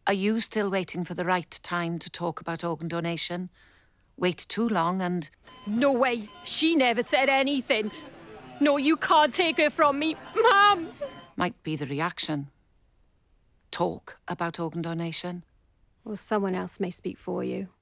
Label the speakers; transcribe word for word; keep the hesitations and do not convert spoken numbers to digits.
Speaker 1: Are you still waiting for the right time to talk about organ donation? Wait too long and...
Speaker 2: No way. She never said anything. No, you can't take her from me. Mum!
Speaker 1: Might be the reaction. Talk about organ donation.
Speaker 2: Well, someone else may speak for you.